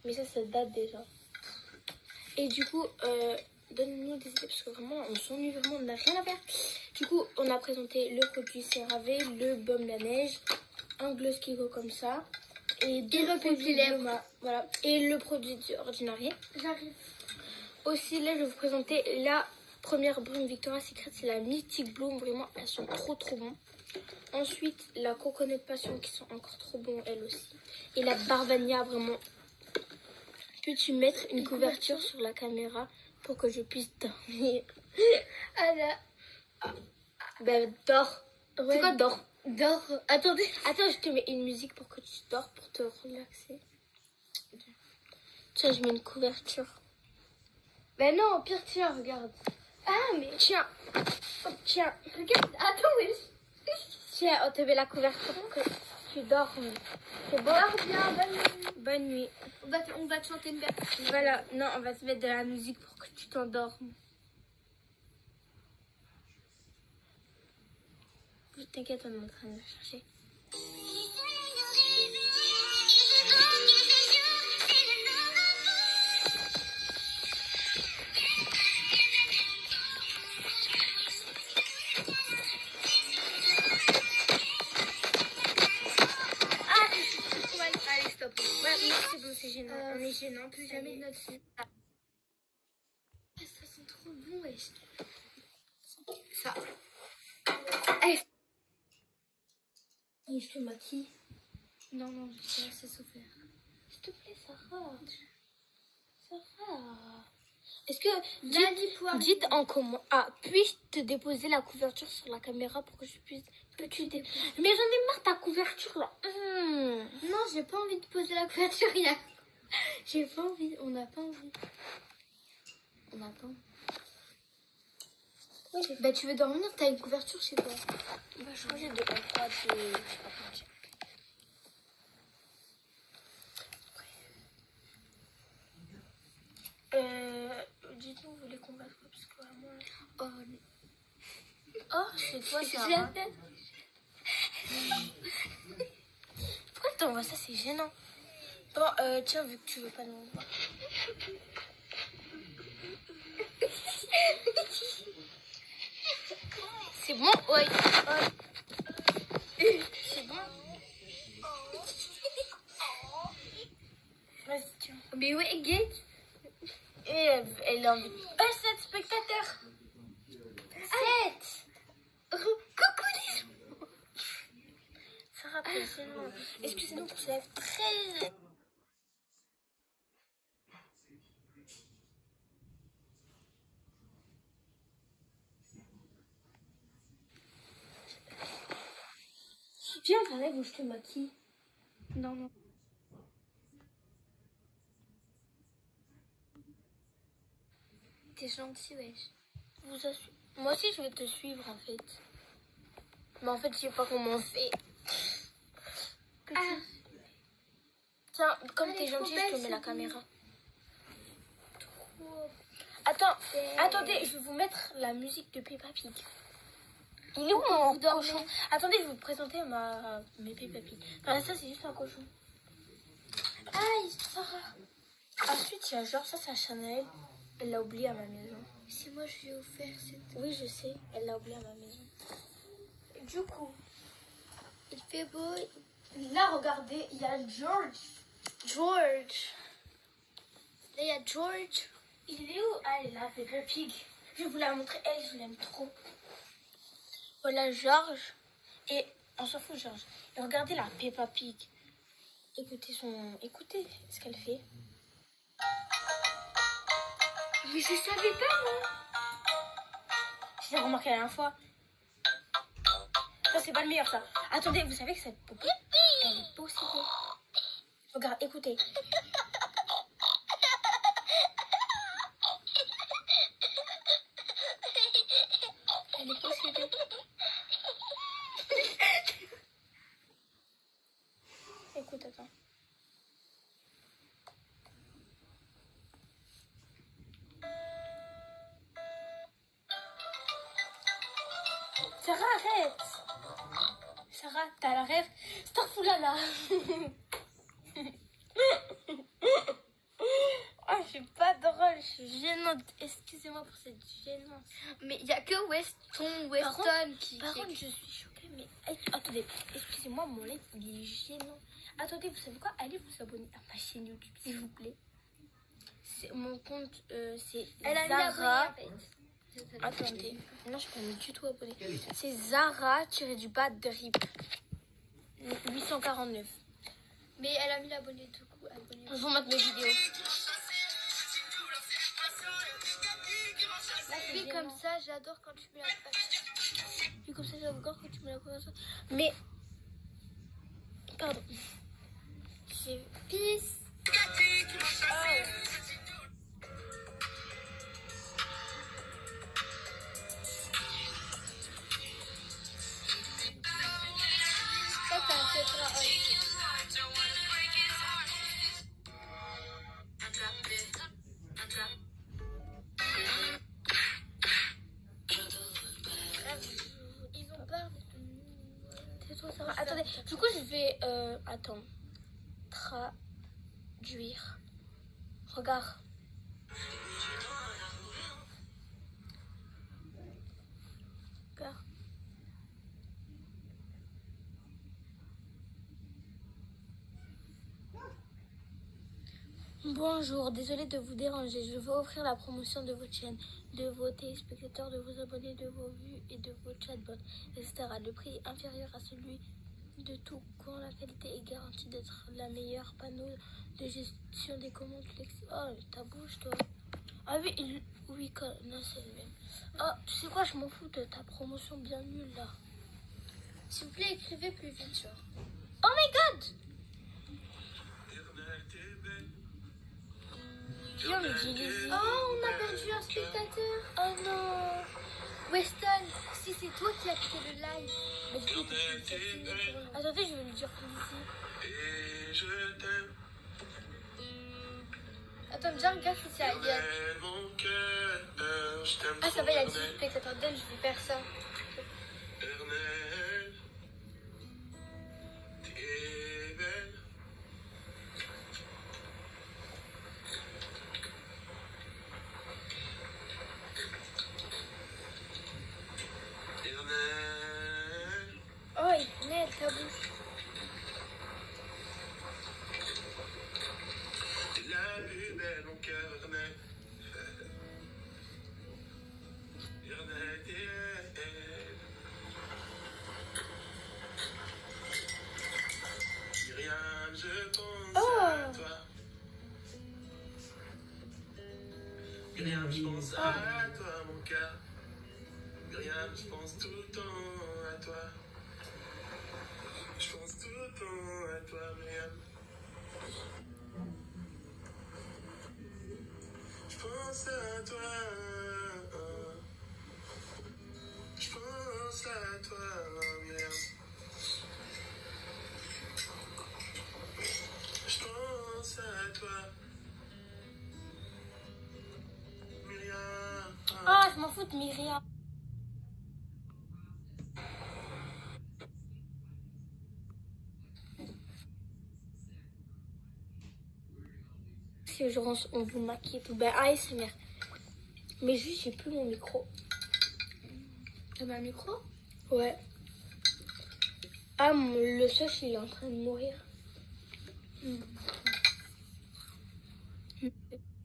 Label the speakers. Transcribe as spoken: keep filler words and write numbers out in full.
Speaker 1: Mais ça, ça date déjà. Et du coup, euh, donne-nous des idées parce que vraiment, on s'ennuie vraiment, on n'a rien à faire. Du coup, on a présenté le produit CeraVe, le baume la neige, un gloss Kiko comme ça. Et, deux
Speaker 2: et le
Speaker 1: produits
Speaker 2: lèvres.
Speaker 1: Bloma, voilà. Et le produit Ordinary.
Speaker 2: J'arrive.
Speaker 1: Aussi, là, je vais vous présenter la première brume Victoria's Secret. C'est la Mystic Bloom. Vraiment, elles sont trop, trop bonnes. Ensuite, la Coconut Passion qui sont encore trop bons, elles aussi. Et la Barbania, vraiment. Peux-tu mettre une couverture sur la caméra pour que je puisse dormir?
Speaker 2: Ah là.
Speaker 1: Ben, dors.
Speaker 2: Ouais.
Speaker 1: C'est quoi, dors?
Speaker 2: Dors. Attendez.
Speaker 1: Attends, je te mets une musique pour que tu dors, pour te relaxer. Tiens, je mets une couverture.
Speaker 2: Ben non, au pire, tiens, regarde.
Speaker 1: Ah, mais tiens. Oh, tiens.
Speaker 2: Regarde. Attends, mais...
Speaker 1: Tiens, on te met la couverture pour que tu dormes. C'est bon?
Speaker 2: Dors bien, bonne nuit.
Speaker 1: Bonne nuit.
Speaker 2: On va, te, on va te chanter une version.
Speaker 1: Voilà, non, on va te mettre de la musique pour que tu t'endormes. T'inquiète, on est en train de la chercher. Allez, stop. Ouais, mais c'est bon, c'est gênant.
Speaker 2: Euh,
Speaker 1: on est gênant, plus
Speaker 2: jamais
Speaker 1: jamais
Speaker 2: de
Speaker 1: de
Speaker 2: notre
Speaker 1: notre
Speaker 2: vie. Ah, ça sent trop bon, wesh.
Speaker 1: Ça. Allez. Et je te maquille.
Speaker 2: Non, non, je suis assez souffert.
Speaker 1: S'il te plaît, Sarah. Sarah. Est-ce que
Speaker 2: La
Speaker 1: dites,
Speaker 2: lipoire.
Speaker 1: dites en comment. Ah, puis-je te déposer la couverture sur la caméra pour que je puisse. Peux-tu dé... Mais j'en ai marre ta couverture là. Mmh.
Speaker 2: Non, j'ai pas envie de poser la couverture hier.
Speaker 1: J'ai pas envie. On n'a pas envie. On n'a pas envie.
Speaker 2: Oui, bah tu veux dormir, t'as une couverture chez toi.
Speaker 1: On va changer de endroit de. Euh. Dites-nous, vous voulez qu'on fasse quoi? Parce que vraiment. Oh, oh c'est toi,
Speaker 2: J'ai
Speaker 1: ça.
Speaker 2: la tête.
Speaker 1: Pourquoi t'envoies ça? C'est gênant. Bon, euh, tiens, vu que tu veux pas nous voir. C'est bon? Oui. C'est bon? Vas-y, tiens.
Speaker 2: Mais oui, Gate.
Speaker 1: Et elle, elle a envie. Oh, sept spectateurs.
Speaker 2: Sept. Coucou les...
Speaker 1: Ça rappelle gênant. Excusez-nous pour ce live très... Viens, on live où je te maquille.
Speaker 2: Non, non. T'es gentil, wesh.
Speaker 1: Vous assu- Moi aussi, je vais te suivre, en fait. Mais en fait, je sais pas comment on fait.
Speaker 2: Ah.
Speaker 1: Tiens, comme
Speaker 2: Elle
Speaker 1: t'es
Speaker 2: est trop
Speaker 1: gentil,
Speaker 2: belle,
Speaker 1: je te mets la
Speaker 2: cette
Speaker 1: caméra.
Speaker 2: Trop
Speaker 1: Attends,
Speaker 2: belle.
Speaker 1: attendez, je vais vous mettre la musique de Peppa Pig. Il est où mon cochon? Attendez, je vais vous présenter ma... mes Peppa Pig. Enfin, ça, c'est juste un cochon.
Speaker 2: Aïe, Sarah.
Speaker 1: Ensuite, il y a genre, ça, c'est Chanel. Elle l'a oublié à ma maison.
Speaker 2: C'est moi, je lui ai offert cette...
Speaker 1: Oui, je sais, elle l'a oublié à ma maison. Du coup,
Speaker 2: Il fait beau.
Speaker 1: là, regardez, il y a George.
Speaker 2: George. Là, il y a George.
Speaker 1: Il est où? Ah, elle est là, Peppa Pig. Je vais vous la montrer, elle, je l'aime trop. Voilà, George. Et on s'en fout, George. Et regardez la Peppa Pig. Écoutez son... Écoutez ce qu'elle fait.
Speaker 2: Mais je savais pas, moi.
Speaker 1: Je l'ai remarqué la dernière fois. Ça, c'est pas le meilleur, ça. Attendez, vous savez que cette poupée, elle est possédée. Regarde, écoutez. Elle est possédée. Écoute, attends. Sarah, arrête. Sarah, t'as la rêve. Starfoulala. gênante. Excusez-moi pour cette gênance.
Speaker 2: Mais il n'y a que Weston, Weston
Speaker 1: contre-
Speaker 2: qui...
Speaker 1: Par
Speaker 2: qui-
Speaker 1: contre, je suis choquée, mais eh, attendez, excusez-moi, mon lait, il est gênant. Attendez, vous savez quoi? Allez vous abonner à ma chaîne YouTube, s'il vous plaît. C'est mon compte, euh, c'est
Speaker 2: Elle a mis
Speaker 1: Zara.
Speaker 2: abonné, en fait.
Speaker 1: Attendez, non, je suis pas mis du tout abonné. C'est Zara tiré du bas drip huit cent quarante-neuf.
Speaker 2: Mais elle a mis l'abonné tout coup. Abonné.
Speaker 1: Je vous montre mes vidéos.
Speaker 2: Oui, comme ça, j'adore quand tu mets la face.
Speaker 1: Puis comme ça, j'ai encore quand tu me la conversation. Mais, pardon. J'ai
Speaker 2: Peace. Ça, c'est un Tetra Oil. Ils ont peur de
Speaker 1: C'est trop ça. Attendez, du coup, je vais. Euh, attends. Traduire. Regarde. Regarde. Bonjour, désolé de vous déranger. Je veux offrir la promotion de votre chaîne, de vos téléspectateurs, de vos abonnés, de vos vues et de vos chatbots, et cetera. Le prix est inférieur à celui de tout quand la qualité est garantie d'être la meilleure. Panneau de gestion des commandes flexibles. Oh, ta bouche, toi. Ah oui, il- oui, quand- non, c'est le même. Ah, tu sais quoi, je m'en fous de ta promotion bien nulle là.
Speaker 2: S'il vous plaît, écrivez plus vite, genre.
Speaker 1: Oh my god! Viens, mais dis-les.
Speaker 2: Oh, on a perdu un spectateur.
Speaker 1: Oh non!
Speaker 2: Weston, si c'est toi qui as quitté le live.
Speaker 1: Mais du coup, t'es- t'es filmé pour nous. Attendez, je vais lui dire ici.
Speaker 3: Et je t'aime.
Speaker 2: Attends, déjà, regarde si c'est à Yann.
Speaker 3: Éternel, mon cœur, je t'aime
Speaker 2: Ah, ça va, il y a
Speaker 3: trop,
Speaker 2: dix spectateurs. Donne, je vais faire ça.
Speaker 3: éternel. T'es belle. Éternel.
Speaker 2: Oh, il naît ta bouche.
Speaker 3: T'es la plus belle, mon cœur, éternel. Éternel, t'es elle. Myriam, je pense
Speaker 2: Oh.
Speaker 3: à toi. Myriam, je pense à toi, mon cœur. Myriam, je pense tout le temps à toi. Je pense tout le temps à toi, Myriam. Je pense à toi. Je pense à toi, Myriam. Je pense à toi. Myriam.
Speaker 1: Ah, je m'en fous de Myriam. Si genre on vous maquille et tout, ben A S M R. Mais juste j'ai plus mon micro.
Speaker 2: Tu as un micro?
Speaker 1: Ouais. Ah, mon- le soche il est en train de mourir. Hmm.